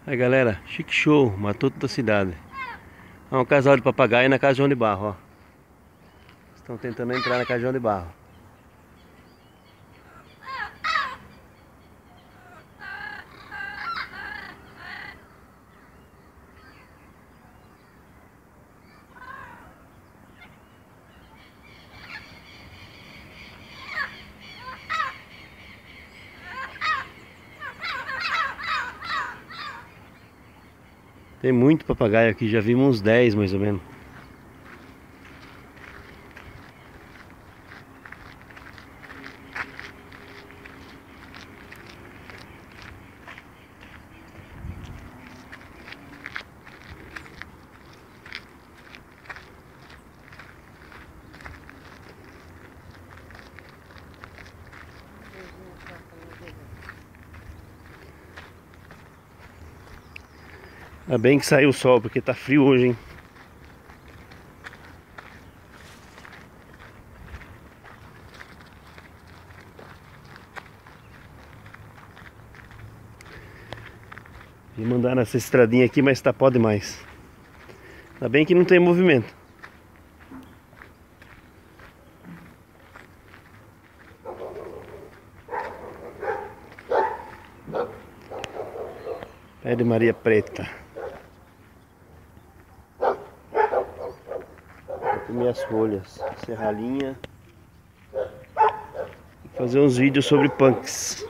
Aí galera, chique show, matuto da cidade. É um casal de papagaio na casa de João de Barro, ó. Estão tentando entrar na casa de João de Barro. Tem muito papagaio aqui, já vimos uns 10 mais ou menos. Ainda bem que saiu o sol, porque tá frio hoje, hein? Vim mandar nessa estradinha aqui, mas tá pó demais. Ainda bem que não tem movimento. Pé de Maria Preta. Vou comer as folhas, serralinha. E fazer uns vídeos sobre punks.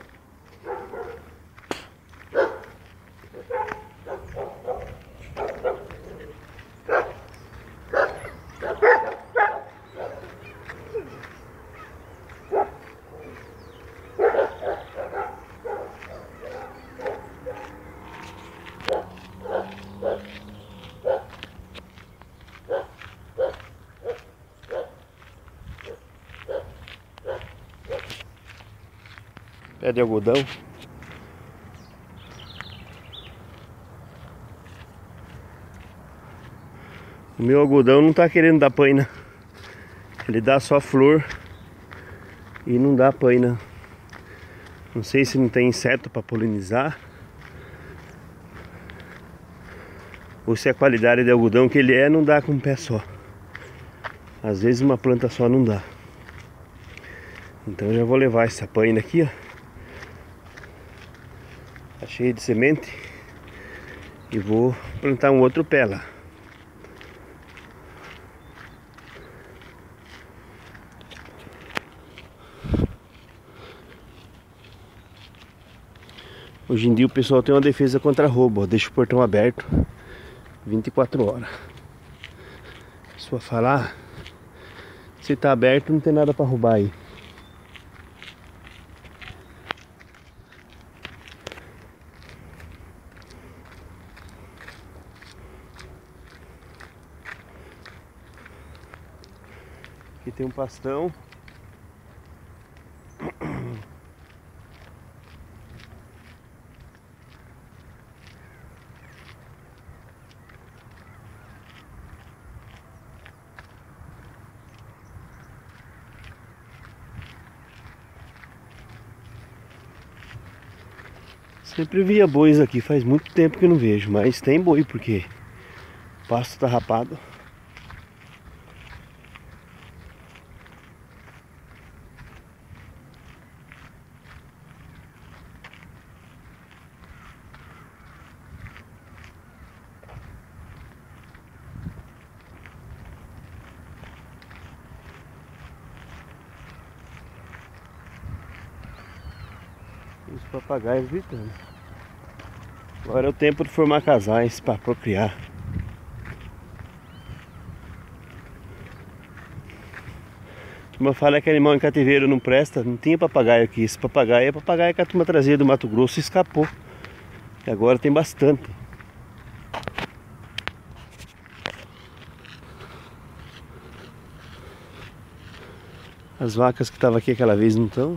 Pé de algodão. O meu algodão não tá querendo dar paina. Ele dá só flor e não dá paina. Não sei se não tem inseto para polinizar, ou se a qualidade de algodão que ele é não dá com um pé só. Às vezes uma planta só não dá. Então eu já vou levar essa paina aqui, ó. Tá cheio de semente. E vou plantar um outro pé lá. Hoje em dia o pessoal tem uma defesa contra roubo, ó. Deixa o portão aberto 24 horas. A pessoa fala, se tá aberto não tem nada pra roubar aí. Aqui tem um pastão. Sempre via bois aqui, faz muito tempo que eu não vejo, mas tem boi porque o pasto tá rapado. Os papagaios gritando. Agora é o tempo de formar casais para procriar. Como eu falei que animal em cativeiro não presta, não tinha papagaio aqui. Esse papagaio é papagaio que a turma trazia do Mato Grosso e escapou. E agora tem bastante. As vacas que estavam aqui aquela vez não estão.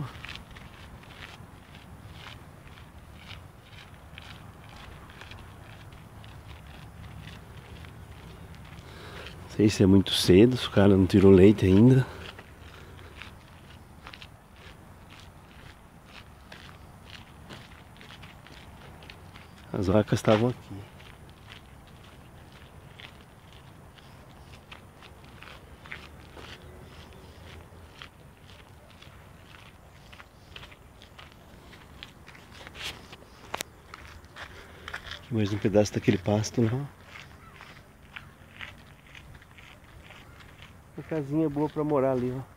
Não sei se é muito cedo, se o cara não tirou leite ainda. As vacas estavam aqui. Mais um pedaço daquele pasto lá. Uma casinha boa pra morar ali, ó.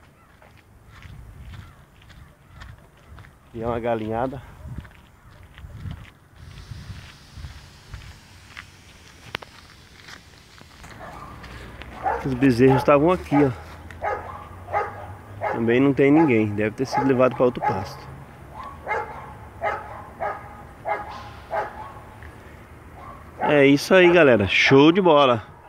E é uma galinhada. Os bezerros estavam aqui, ó. Também não tem ninguém. Deve ter sido levado para outro pasto. É isso aí, galera. Show de bola.